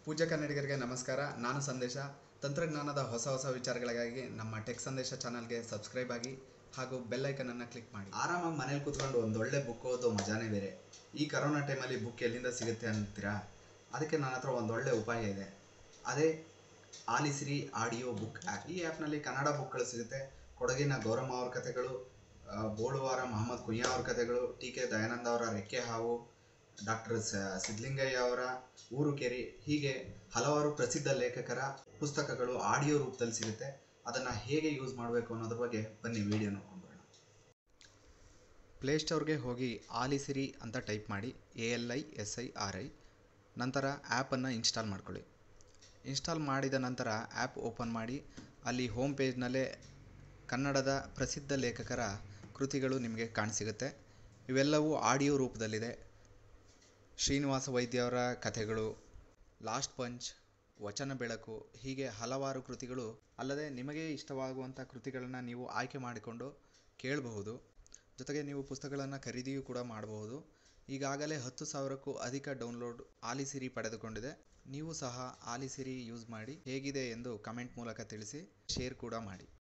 ಪೂಜ್ಯ ಕನ್ನಡಿಗರಿಗೆ ನಮಸ್ಕಾರ. ನಾನು ಸಂದೇಶ. ತಂತ್ರಜ್ಞಾನದ ಹೊಸ ವಿಚಾರಗಳಿಗಾಗಿ ನಮ್ಮ ಟೆಕ್ ಸಂದೇಶ ಚಾನಲ್ಗೆ ಸಬ್ಸ್ಕ್ರೈಬ್ ಆಗಿ ಹಾಗೂ ಬೆಲ್ ಐಕನ್ ಅನ್ನು ಕ್ಲಿಕ್ ಮಾಡಿ. ಆರಾಮಾಗಿ ಮನೇಲಿ ಕೂತ್ಕೊಂಡು ಒಂದೊಳ್ಳೆ ಬುಕ್ ಓದೋ ಮಜಾನೇ ಬೇರೆ. ಈ ಕರೋನಾ ಟೈಮಲ್ಲಿ ಬುಕ್ ಎಲ್ಲಿಂದ ಸಿಗುತ್ತೆ ಅಂತೀರಾ? ಅದಕ್ಕೆ ನನ್ನ ಹತ್ರ ಒಂದೊಳ್ಳೆ ಉಪಾಯ ಇದೆ. ಅದೇ ಆಲಿಸಿರಿ ಆಡಿಯೋ ಬುಕ್ ಆ್ಯಪ್. ಈ ಆ್ಯಪ್ನಲ್ಲಿ ಕನ್ನಡ ಬುಕ್ಗಳು ಸಿಗುತ್ತೆ. ಕೊಡಗಿನ ಗೌರಮ್ಮ ಅವ್ರ ಕಥೆಗಳು, ಬೋಳುವಾರ ಮಹಮ್ಮದ್ ಕುಯ್ಯ ಅವ್ರ ಕಥೆಗಳು, ಟಿ ಕೆ ದಯಾನಂದ ಅವರ ರೆಕ್ಕೆ ಹಾವು, ಡಾಕ್ಟರ್ ಸಿದ್ಧಲಿಂಗಯ್ಯ ಅವರ ಊರು ಕೇರಿ, ಹೀಗೆ ಹಲವಾರು ಪ್ರಸಿದ್ಧ ಲೇಖಕರ ಪುಸ್ತಕಗಳು ಆಡಿಯೋ ರೂಪದಲ್ಲಿ ಸಿಗುತ್ತೆ. ಅದನ್ನು ಹೇಗೆ ಯೂಸ್ ಮಾಡಬೇಕು ಅನ್ನೋದ್ರ ಬಗ್ಗೆ ಬನ್ನಿ ವಿಡಿಯೋ ನೋಡ್ಕೊಂಡು ಬರೋಣ. ಪ್ಲೇಸ್ಟೋರ್ಗೆ ಹೋಗಿ ಆಲಿಸಿರಿ ಅಂತ ಟೈಪ್ ಮಾಡಿ, ALISIRI. ನಂತರ ಆ್ಯಪನ್ನು ಇನ್ಸ್ಟಾಲ್ ಮಾಡ್ಕೊಳ್ಳಿ. ಇನ್ಸ್ಟಾಲ್ ಮಾಡಿದ ನಂತರ ಆ್ಯಪ್ ಓಪನ್ ಮಾಡಿ, ಅಲ್ಲಿ ಹೋಮ್ ಪೇಜ್ನಲ್ಲೇ ಕನ್ನಡದ ಪ್ರಸಿದ್ಧ ಲೇಖಕರ ಕೃತಿಗಳು ನಿಮಗೆ ಕಾಣಸಿಗುತ್ತೆ. ಇವೆಲ್ಲವೂ ಆಡಿಯೋ ರೂಪದಲ್ಲಿದೆ. ಶ್ರೀನಿವಾಸ ವೈದ್ಯವರ ಕಥೆಗಳು, ಲಾಸ್ಟ್ ಪಂಚ್, ವಚನ ಬೆಳಕು, ಹೀಗೆ ಹಲವಾರು ಕೃತಿಗಳು. ಅಲ್ಲದೆ ನಿಮಗೆ ಇಷ್ಟವಾಗುವಂಥ ಕೃತಿಗಳನ್ನು ನೀವು ಆಯ್ಕೆ ಮಾಡಿಕೊಂಡು ಕೇಳಬಹುದು. ಜೊತೆಗೆ ನೀವು ಪುಸ್ತಕಗಳನ್ನು ಖರೀದಿಯೂ ಕೂಡ ಮಾಡಬಹುದು. ಈಗಾಗಲೇ 10,000ಕ್ಕೂ ಅಧಿಕ ಡೌನ್ಲೋಡ್ ಆಲಿಸಿರಿ ಪಡೆದುಕೊಂಡಿದೆ. ನೀವು ಸಹ ಆಲಿಸಿರಿ ಯೂಸ್ ಮಾಡಿ ಹೇಗಿದೆ ಎಂದು ಕಮೆಂಟ್ ಮೂಲಕ ತಿಳಿಸಿ, ಶೇರ್ ಕೂಡ ಮಾಡಿ.